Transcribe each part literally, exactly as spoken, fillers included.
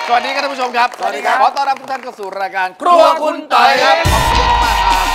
สวัสดีครับท่านผู้ชมครับสวัสดีครับขอต้อนรับทุกท่านเข้าสู่รายการครัวคุณต่อยครับขอบคุณมากครับ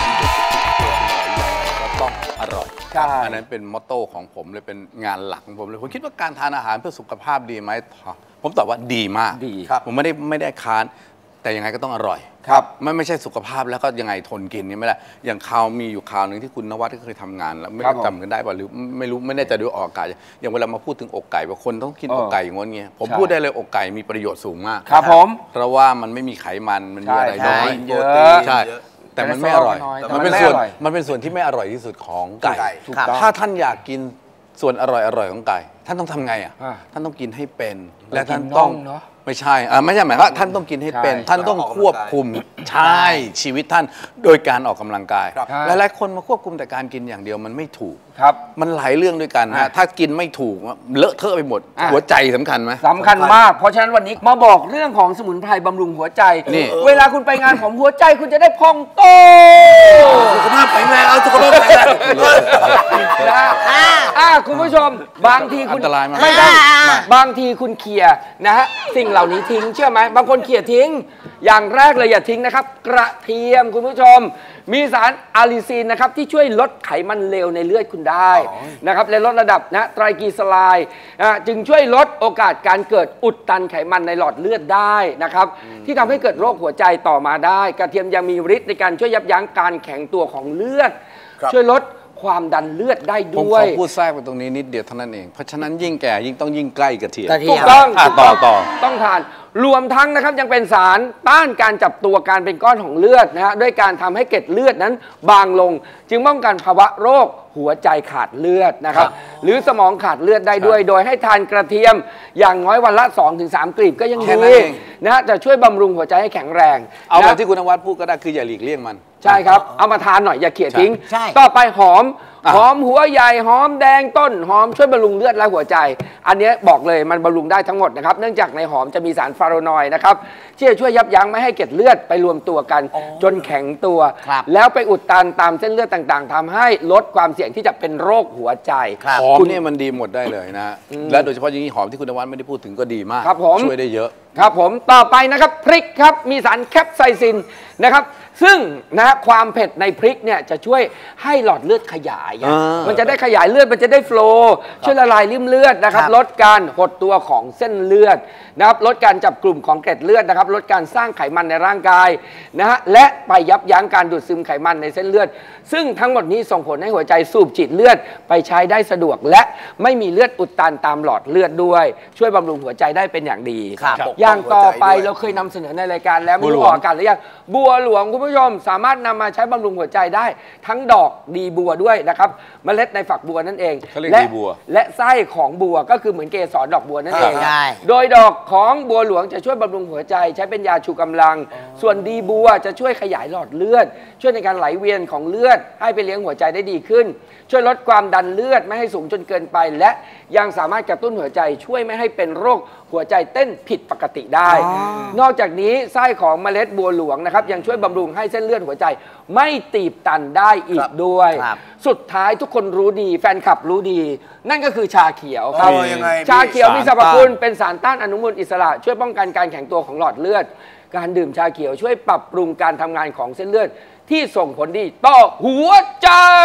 ต้องอร่อยอันนั้นเป็นมอตโต้ของผมเลยเป็นงานหลักของผมเลยผมคิดว่าการทานอาหารเพื่อสุขภาพดีไหมผมตอบว่าดีมากดีครับผมไม่ได้ไม่ได้ค้านแต่ยังไงก็ต้องอร่อยครับไม่ไม่ใช่สุขภาพแล้วก็ยังไงทนกินนี่ไม่ได้อย่างคราวมีอยู่คราวหนึ่งที่คุณนวัดเคยทำงานแล้วไม่จำกันได้ป่ะหรือไม่รู้ไม่แน่ใจด้วยออกอากาศอย่างเวลามาพูดถึงอกไก่บางคนต้องกินอกไก่อย่างงี้เงี้ยผมพูดได้เลยอกไก่มีประโยชน์สูงมากครับผมเพราะว่ามันไม่มีไขมันมันมีอะไรน้อยเยอะใช่แต่มันไม่อร่อยมันเป็นส่วนมันเป็นส่วนที่ไม่อร่อยที่สุดของไก่ถ้าท่านอยากกินส่วนอร่อยอร่อยของไก่ท่านต้องทำไงอ่ะท่านต้องกินให้เป็นและท่านต้องไม่ใช่อ่าไม่ใช่หมายว่าท่านต้องกินให้เป็นท่านต้องควบคุมใช่ชีวิตท่านโดยการออกกำลังกายหลายๆคนมาควบคุมแต่การกินอย่างเดียวมันไม่ถูกครับมันหลายเรื่องด้วยกันฮะถ้ากินไม่ถูกเลอะเทอะไปหมดหัวใจสำคัญไหมสำคัญมากเพราะฉะนั้นวันนี้มาบอกเรื่องของสมุนไพรบำรุงหัวใจนี่เวลาคุณไปงานของหัวใจคุณจะได้พองโตสุขภาพแข็งแรงเอาสุขภาพแข็งแรงนะอ่าคุณผู้ชมบางทีคุณไม่ได้บางทีคุณเขี่ยนะฮะสิ่งเหล่านี้ทิ้งเชื่อไหมบางคนเขี่ยทิ้งอย่างแรกเลยอย่าทิ้งนะครับกระเทียมคุณผู้ชมมีสารอะลิซีนนะครับที่ช่วยลดไขมันเลวในเลือดคุณได้นะครับและลดระดับนะไตรกลีเซอไรด์จึงช่วยลดโอกาสการเกิดอุดตันไขมันในหลอดเลือดได้นะครับที่ทำให้เกิดโรคหัวใจต่อมาได้กระเทียมยังมีฤทธิ์ในการช่วยยับยั้งการแข็งตัวของเลือดช่วยลดความดันเลือดได้ด้วยผมขอพูดแทรกไปตรงนี้นิดเดียวเท่านั้นเองเพราะฉะนั้นยิ่งแก่ยิ่งต้องยิ่งใกล้กระเทียมถูกต้องต่อต่อต้องทานรวมทั้งนะครับยังเป็นสารต้านการจับตัวการเป็นก้อนของเลือดนะฮะด้วยการทำให้เกล็ดเลือดนั้นบางลงจึงป้องกันภาวะโรคหัวใจขาดเลือดนะครับหรือสมองขาดเลือดได้ด้วยโดยให้ทานกระเทียมอย่างน้อยวันละ สองถึงสาม กลีบก็ยังดีนะฮะจะช่วยบำรุงหัวใจให้แข็งแรงเอาแบบที่คุณนวัดพูดก็ได้คืออย่าหลีกเลี่ยงมันใช่ครับเอามาทานหน่อยอย่าเขี่ยทิ้งต่อไปหอมหอมหัวใหญ่หอมแดงต้นหอมช่วยบำรุงเลือดและหัวใจอันนี้บอกเลยมันบำรุงได้ทั้งหมดนะครับเนื่องจากในหอมจะมีสารฟลาโวนอยด์นะครับที่จะช่วยยับยั้งไม่ให้เกล็ดเลือดไปรวมตัวกันจนแข็งตัวแล้วไปอุดตันตามเส้นเลือดต่างๆทำให้ลดความเสี่ยงที่จะเป็นโรคหัวใจหอมเนี่ยมันดีหมดได้เลยนะและโดยเฉพาะอย่างนี้หอมที่คุณนวัดไม่ได้พูดถึงก็ดีมากช่วยได้เยอะครับผมต่อไปนะครับพริกครับมีสารแคปไซซินนะครับซึ่งนะความเผ็ดในพริกเนี่ยจะช่วยให้หลอดเลือดขยายมันจะได้ขยายเลือดมันจะได้โฟลว์ช่วยละลายริ่มเลือดนะครับลดการหดตัวของเส้นเลือดนะครับลดการจับกลุ่มของเกล็ดเลือดนะครับลดการสร้างไขมันในร่างกายนะฮะและไปยับยั้งการดูดซึมไขมันในเส้นเลือดซึ่งทั้งหมดนี้ส่งผลให้หัวใจสูบฉีดเลือดไปใช้ได้สะดวกและไม่มีเลือดอุดตันตามหลอดเลือดด้วยช่วยบำรุงหัวใจได้เป็นอย่างดีอย่างต่อไปเราเคยนำเสนอในรายการแล้วไม่รู้ออกอากาศหรือยังบัวหลวงคุณผู้ชมสามารถนำมาใช้บำรุงหัวใจได้ทั้งดอกดีบัวด้วยนะครับเมล็ดในฝักบัวนั่นเองและและไส้ของบัวก็คือเหมือนเกสรดอกบัวนั่นเองโดยดอกของบัวหลวงจะช่วยบำรุงหัวใจใช้เป็นยาชูกำลังส่วนดีบัวจะช่วยขยายหลอดเลือดช่วยในการไหลเวียนของเลือดให้ไปเลี้ยงหัวใจได้ดีขึ้นช่วยลดความดันเลือดไม่ให้สูงจนเกินไปและยังสามารถกระตุ้นหัวใจช่วยไม่ให้เป็นโรคหัวใจเต้นผิดปกติได้นอกจากนี้ไส้ของเมล็ดบัวหลวงนะครับยังช่วยบำรุงให้เส้นเลือดหัวใจไม่ตีบตันได้อีกด้วยสุดท้ายทุกคนรู้ดีแฟนคลับรู้ดีนั่นก็คือชาเขียวครับชาเขียวมีสรรพคุณเป็นสารต้านอนุมูลอิสระช่วยป้องกันการแข็งตัวของหลอดเลือดการดื่มชาเขียวช่วยปรับปรุงการทำงานของเส้นเลือดที่ส่งผลดีต่อหัวใจ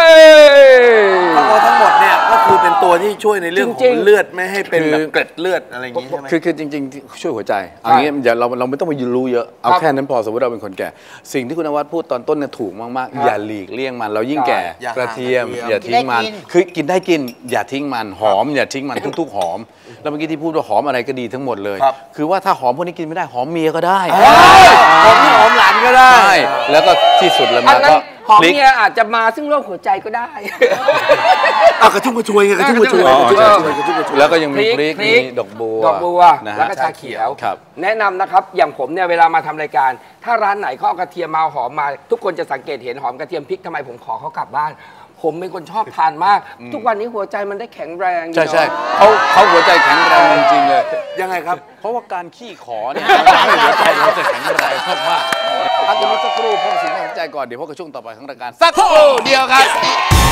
ทั้งหมดเนี่ยก็คือเป็นตัวที่ช่วยในเรื่องของเลือดไม่ให้เป็นแบบเกล็ดเลือดอะไรอย่างนี้ใช่ไหมคือคือจริงๆช่วยหัวใจอันนี้อย่าเราเราไม่ต้องไปรู้เยอะเอาแค่นั้นพอสมมติเราเป็นคนแก่สิ่งที่คุณนวัดพูดตอนต้นเนี่ยถูกมากๆอย่าหลีกเลี่ยงมันเรายิ่งแก่กระเทียมอย่าทิ้งมันคือกินได้กินอย่าทิ้งมันหอมอย่าทิ้งมันทุกๆหอมแล้วเมื่อกี้ที่พูดว่าหอมอะไรก็ดีทั้งหมดเลยคือว่าถ้าหอมพวกนี้กินไม่ได้หอมเมียก็ได้หอมหอมหลานก็ได้แล้วก็ที่สุดแล้วมันก็หอมเมียอาจจะมาซึ่งโรคหัวใจก็ได้เอากระชุ่มกระชวยไงกระชุ่มกระชวยแล้วก็ยังมีพริกมีดอกบัวดอกบัวแล้วก็ชาเขียวแนะนำนะครับอย่างผมเนี่ยเวลามาทำรายการถ้าร้านไหนเขาเอากระเทียมมาหอมมาทุกคนจะสังเกตเห็นหอมกระเทียมพริกทำไมผมขอเขากลับบ้านผมเป็นคนชอบทานมากทุกวันนี้หัวใจมันได้แข็งแรงใช่ใช่เขาเขาหัวใจแข็งแรงจริงๆเลยยังไงครับเพราะว่าการขี้ขอเนี่ยหัวใจเราจะแข็งแรงมากๆพักกันสักครู่พบสิ่งที่น่าสนใจก่อนเดี๋ยวพบกับช่วงต่อไปของรายการสักครู่เดียวครับ